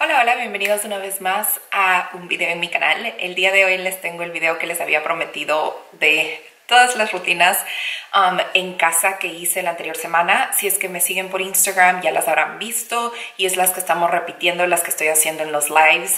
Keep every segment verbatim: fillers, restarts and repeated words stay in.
Hola, hola, bienvenidos una vez más a un video en mi canal. El día de hoy les tengo el video que les había prometido de todas las rutinas um, en casa que hice la anterior semana. Si es que me siguen por Instagram ya las habrán visto y es las que estamos repitiendo, las que estoy haciendo en los lives.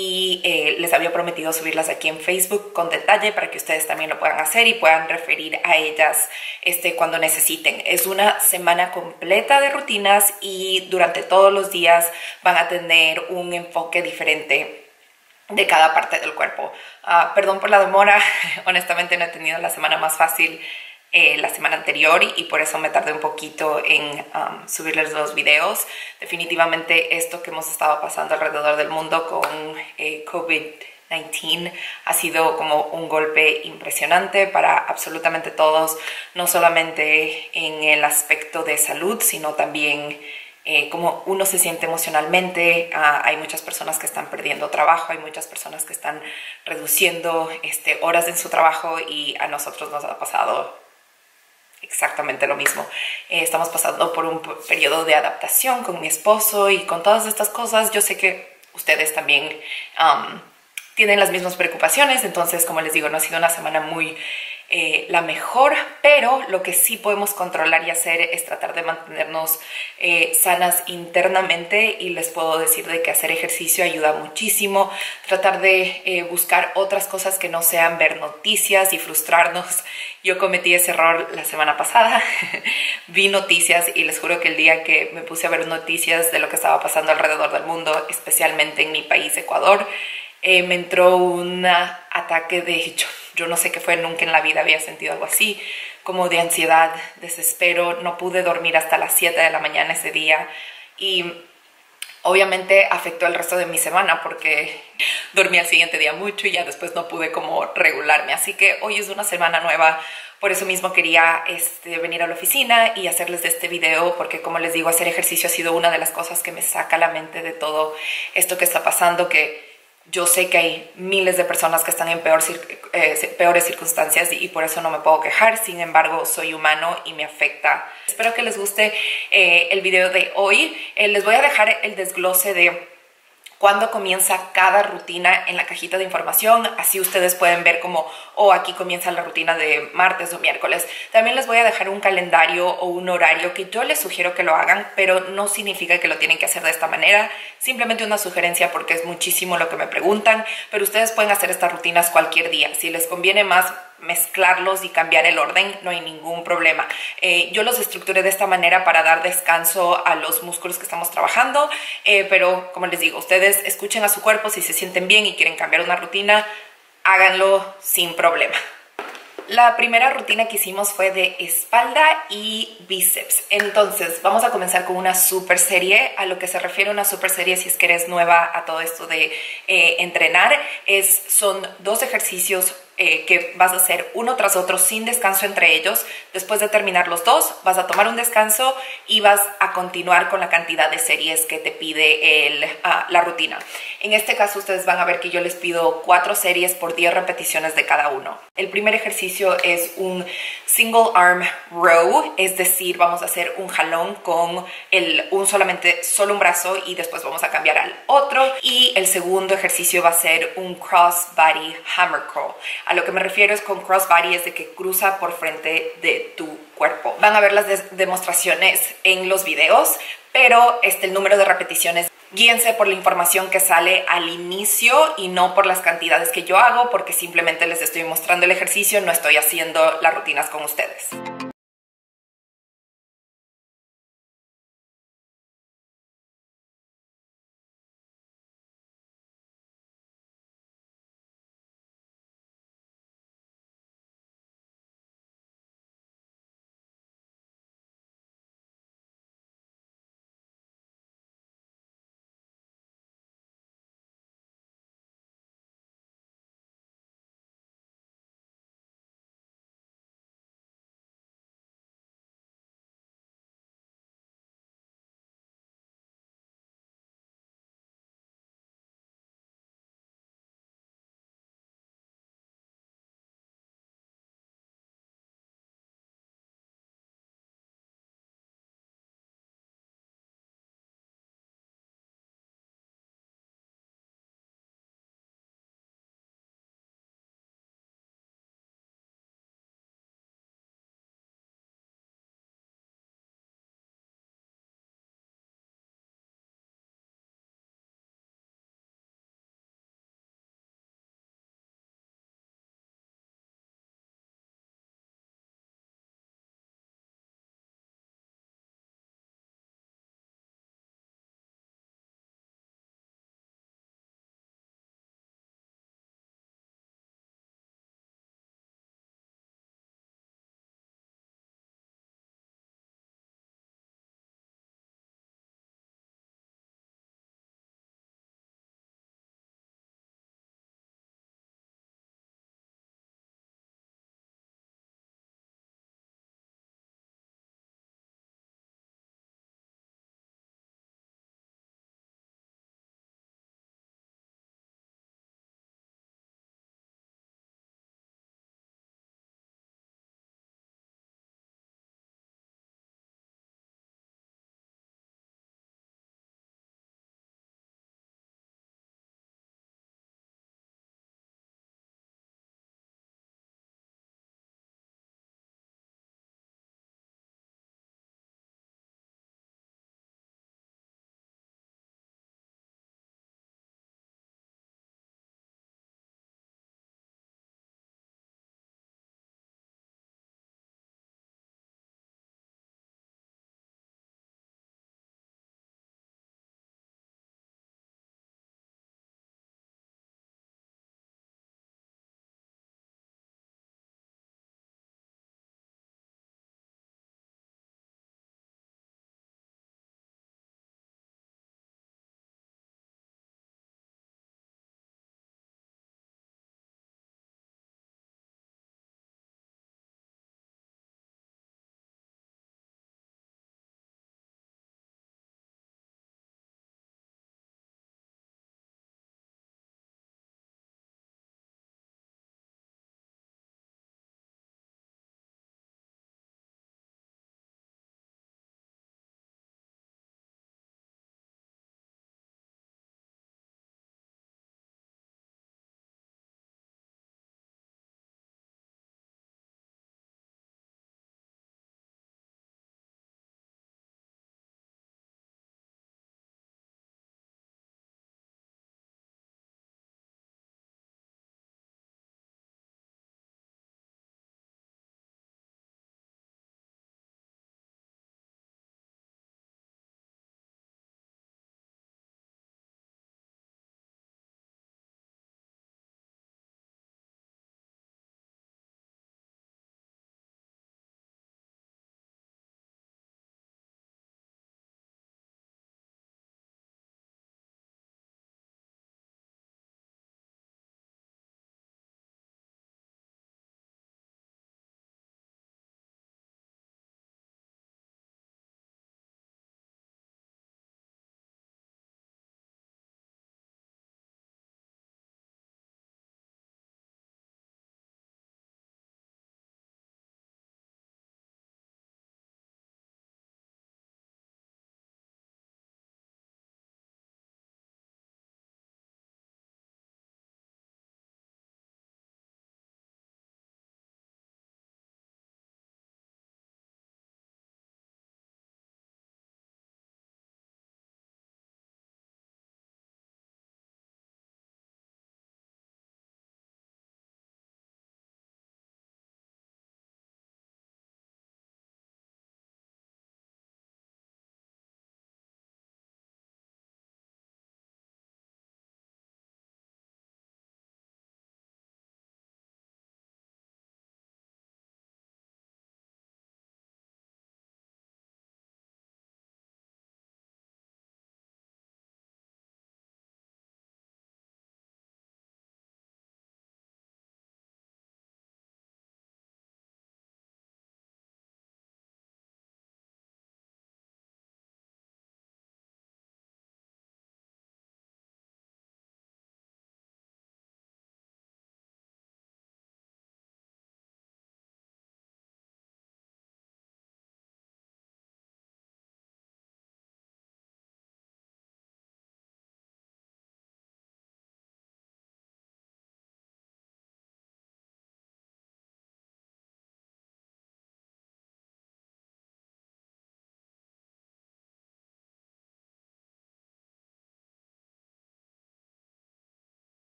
Y eh, les había prometido subirlas aquí en Facebook con detalle para que ustedes también lo puedan hacer y puedan referir a ellas este, cuando necesiten. Es una semana completa de rutinas y durante todos los días van a tener un enfoque diferente de cada parte del cuerpo. Uh, perdón por la demora, honestamente no he tenido la semana más fácil eh, la semana anterior y por eso me tardé un poquito en um, subirles los videos. Definitivamente esto que hemos estado pasando alrededor del mundo con eh, COVID diecinueve ha sido como un golpe impresionante para absolutamente todos, no solamente en el aspecto de salud, sino también Eh, como uno se siente emocionalmente. Uh, hay muchas personas que están perdiendo trabajo, hay muchas personas que están reduciendo este, horas en su trabajo y a nosotros nos ha pasado exactamente lo mismo. Eh, estamos pasando por un periodo de adaptación con mi esposo y con todas estas cosas. Yo sé que ustedes también um, tienen las mismas preocupaciones, entonces como les digo, no ha sido una semana muy Eh, la mejor, pero lo que sí podemos controlar y hacer es tratar de mantenernos eh, sanas internamente, y les puedo decir de que hacer ejercicio ayuda muchísimo. Tratar de eh, buscar otras cosas que no sean ver noticias y frustrarnos. Yo cometí ese error la semana pasada. Vi noticias y les juro que el día que me puse a ver noticias de lo que estaba pasando alrededor del mundo, especialmente en mi país, Ecuador, eh, me entró un ataque de hecho. Yo no sé qué fue, nunca en la vida había sentido algo así, como de ansiedad, desespero. No pude dormir hasta las siete de la mañana ese día y obviamente afectó el resto de mi semana porque dormí al siguiente día mucho y ya después no pude como regularme. Así que hoy es una semana nueva. Por eso mismo quería este, venir a la oficina y hacerles este video, porque como les digo, hacer ejercicio ha sido una de las cosas que me saca la mente de todo esto que está pasando, que yo sé que hay miles de personas que están en peor, eh, peores circunstancias y por eso no me puedo quejar. Sin embargo, soy humano y me afecta. Espero que les guste eh, el video de hoy. Eh, les voy a dejar el desglose de cuándo comienza cada rutina en la cajita de información, así ustedes pueden ver como, oh, aquí comienza la rutina de martes o miércoles. También les voy a dejar un calendario o un horario que yo les sugiero que lo hagan, pero no significa que lo tienen que hacer de esta manera, simplemente una sugerencia porque es muchísimo lo que me preguntan, pero ustedes pueden hacer estas rutinas cualquier día. Si les conviene más mezclarlos y cambiar el orden, no hay ningún problema. Eh, yo los estructuré de esta manera para dar descanso a los músculos que estamos trabajando, eh, pero como les digo, ustedes escuchen a su cuerpo. Si se sienten bien y quieren cambiar una rutina, háganlo sin problema. La primera rutina que hicimos fue de espalda y bíceps. Entonces vamos a comenzar con una super serie. A lo que se refiere una super serie, si es que eres nueva a todo esto de eh, entrenar, es, son dos ejercicios Eh, que vas a hacer uno tras otro sin descanso entre ellos. Después de terminar los dos, vas a tomar un descanso y vas a continuar con la cantidad de series que te pide el, uh, la rutina. En este caso, ustedes van a ver que yo les pido cuatro series por diez repeticiones de cada uno. El primer ejercicio es un single arm row, es decir, vamos a hacer un jalón con el, un solamente solo un brazo y después vamos a cambiar al otro. Y el segundo ejercicio va a ser un cross body hammer curl. A lo que me refiero es con crossbody, es de que cruza por frente de tu cuerpo. Van a ver las demostraciones en los videos, pero este, el número de repeticiones, guíense por la información que sale al inicio y no por las cantidades que yo hago, porque simplemente les estoy mostrando el ejercicio, no estoy haciendo las rutinas con ustedes.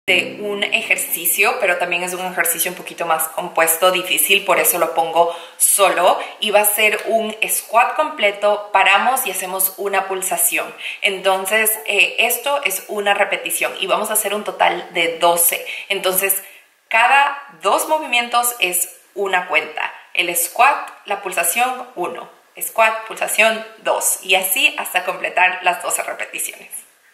de un ejercicio, pero también es un ejercicio un poquito más compuesto, difícil, por eso lo pongo solo, y va a ser un squat completo, paramos y hacemos una pulsación. Entonces eh, esto es una repetición y vamos a hacer un total de doce. Entonces cada dos movimientos es una cuenta. El squat, la pulsación, uno. Squat, pulsación, dos. Y así hasta completar las doce repeticiones.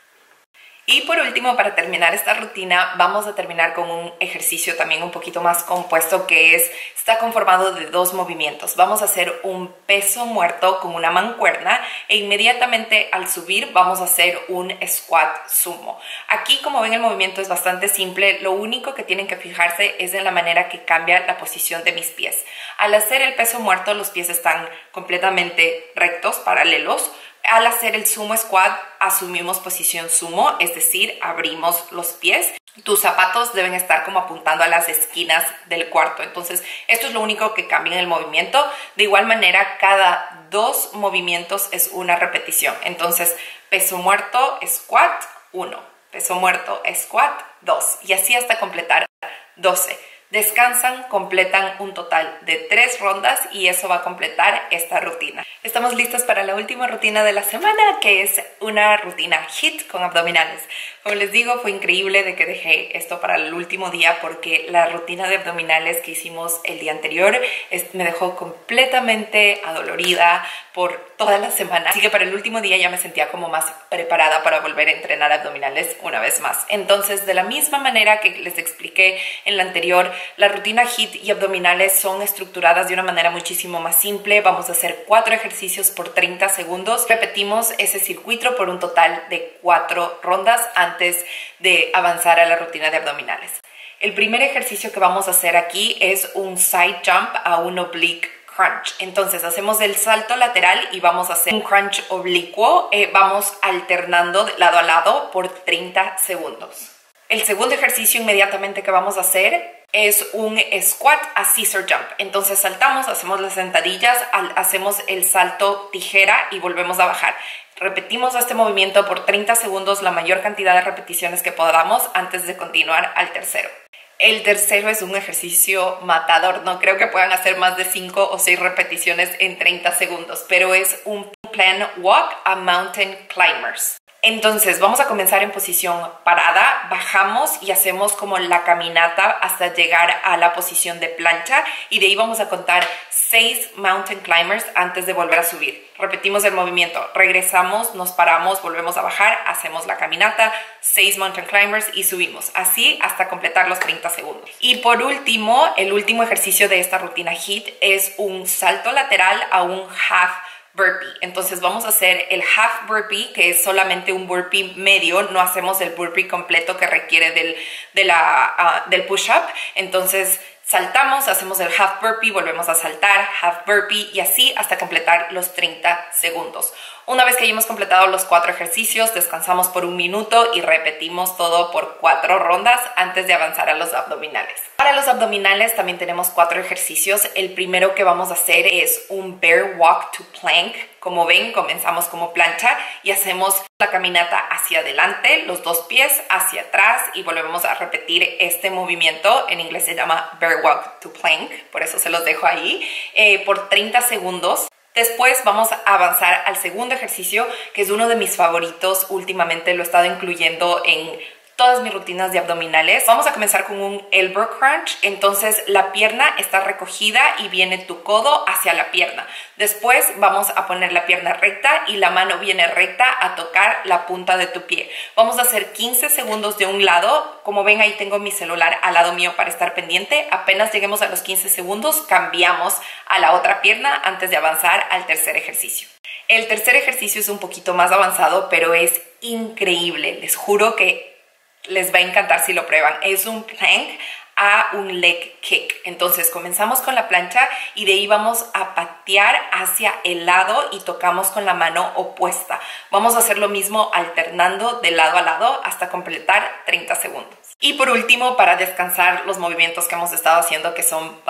Y por último, para terminar esta rutina, vamos a terminar con un ejercicio también un poquito más compuesto, que es, está conformado de dos movimientos. Vamos a hacer un peso muerto con una mancuerna e inmediatamente al subir vamos a hacer un squat sumo. Aquí, como ven, el movimiento es bastante simple. Lo único que tienen que fijarse es en la manera que cambia la posición de mis pies. Al hacer el peso muerto, los pies están completamente rectos, paralelos. Al hacer el sumo squat, asumimos posición sumo, es decir, abrimos los pies. Tus zapatos deben estar como apuntando a las esquinas del cuarto. Entonces, esto es lo único que cambia en el movimiento. De igual manera, cada dos movimientos es una repetición. Entonces, peso muerto, squat, uno. Peso muerto, squat, dos. Y así hasta completar doce. Descansan, completan un total de tres rondas y eso va a completar esta rutina. Estamos listos para la última rutina de la semana, que es una rutina HIIT con abdominales. Como les digo, fue increíble de que dejé esto para el último día porque la rutina de abdominales que hicimos el día anterior es, me dejó completamente adolorida por toda la semana. Así que para el último día ya me sentía como más preparada para volver a entrenar abdominales una vez más. Entonces, de la misma manera que les expliqué en la anterior, la rutina HIIT y abdominales son estructuradas de una manera muchísimo más simple. Vamos a hacer cuatro ejercicios por treinta segundos. Repetimos ese circuito por un total de cuatro rondas antes de avanzar a la rutina de abdominales. El primer ejercicio que vamos a hacer aquí es un side jump a un oblique crunch. Entonces hacemos el salto lateral y vamos a hacer un crunch oblicuo. Eh, vamos alternando de lado a lado por treinta segundos. El segundo ejercicio inmediatamente que vamos a hacer es un squat a scissor jump. Entonces saltamos, hacemos las sentadillas, hacemos el salto tijera y volvemos a bajar. Repetimos este movimiento por treinta segundos, la mayor cantidad de repeticiones que podamos antes de continuar al tercero. El tercero es un ejercicio matador. No creo que puedan hacer más de cinco o seis repeticiones en treinta segundos, pero es un plan walk a mountain climbers. Entonces vamos a comenzar en posición parada, bajamos y hacemos como la caminata hasta llegar a la posición de plancha y de ahí vamos a contar seis mountain climbers antes de volver a subir. Repetimos el movimiento, regresamos, nos paramos, volvemos a bajar, hacemos la caminata, seis mountain climbers y subimos, así hasta completar los treinta segundos. Y por último, el último ejercicio de esta rutina HIIT es un salto lateral a un half burpee. Entonces vamos a hacer el half burpee, que es solamente un burpee medio, no hacemos el burpee completo que requiere del, de la, uh, del push-up. Entonces saltamos, hacemos el half burpee, volvemos a saltar, half burpee y así hasta completar los treinta segundos. Una vez que hayamos completado los cuatro ejercicios, descansamos por un minuto y repetimos todo por cuatro rondas antes de avanzar a los abdominales. Para los abdominales también tenemos cuatro ejercicios. El primero que vamos a hacer es un bear walk to plank. Como ven, comenzamos como plancha y hacemos la caminata hacia adelante, los dos pies hacia atrás y volvemos a repetir este movimiento. En inglés se llama bear walk to plank, por eso se los dejo ahí, eh, por treinta segundos. Después vamos a avanzar al segundo ejercicio, que es uno de mis favoritos. Últimamente lo he estado incluyendo en todas mis rutinas de abdominales. Vamos a comenzar con un elbow crunch. Entonces la pierna está recogida y viene tu codo hacia la pierna. Después vamos a poner la pierna recta y la mano viene recta a tocar la punta de tu pie. Vamos a hacer quince segundos de un lado. Como ven, ahí tengo mi celular al lado mío para estar pendiente. Apenas lleguemos a los quince segundos, cambiamos a la otra pierna antes de avanzar al tercer ejercicio. El tercer ejercicio es un poquito más avanzado, pero es increíble. Les juro que les va a encantar si lo prueban. Es un plank a un leg kick. Entonces comenzamos con la plancha y de ahí vamos a patear hacia el lado y tocamos con la mano opuesta. Vamos a hacer lo mismo alternando de lado a lado hasta completar treinta segundos. Y por último, para descansar, los movimientos que hemos estado haciendo, que son bastante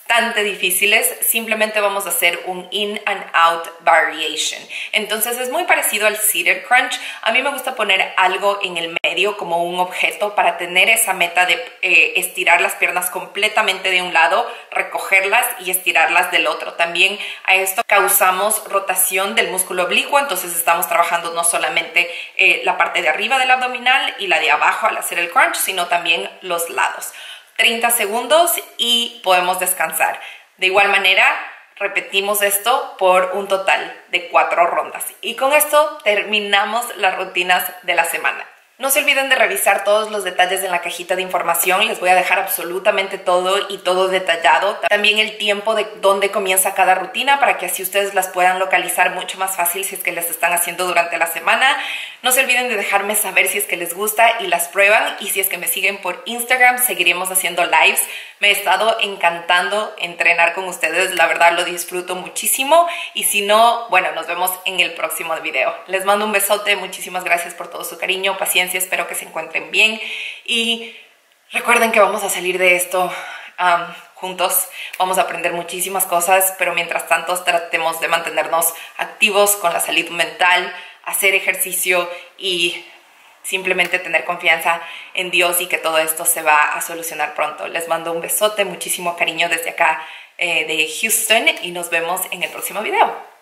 bastante difíciles, simplemente vamos a hacer un in and out variation. Entonces es muy parecido al seated crunch. A mí me gusta poner algo en el medio como un objeto para tener esa meta de eh, estirar las piernas completamente de un lado, recogerlas y estirarlas del otro. También a esto causamos rotación del músculo oblicuo, entonces estamos trabajando no solamente eh, la parte de arriba del abdominal y la de abajo al hacer el crunch, sino también los lados. treinta segundos y podemos descansar. De igual manera, repetimos esto por un total de cuatro rondas. Y con esto terminamos las rutinas de la semana. No se olviden de revisar todos los detalles en la cajita de información. Les voy a dejar absolutamente todo y todo detallado. También el tiempo de dónde comienza cada rutina para que así ustedes las puedan localizar mucho más fácil si es que las están haciendo durante la semana. No se olviden de dejarme saber si es que les gusta y las prueban. Y si es que me siguen por Instagram, seguiremos haciendo lives. Me he estado encantando entrenar con ustedes. La verdad lo disfruto muchísimo. Y si no, bueno, nos vemos en el próximo video. Les mando un besote. Muchísimas gracias por todo su cariño, paciencia. Espero que se encuentren bien y recuerden que vamos a salir de esto um, juntos. Vamos a aprender muchísimas cosas, pero mientras tanto tratemos de mantenernos activos con la salud mental, hacer ejercicio y simplemente tener confianza en Dios y que todo esto se va a solucionar pronto. Les mando un besote, muchísimo cariño desde acá eh, de Houston y nos vemos en el próximo video.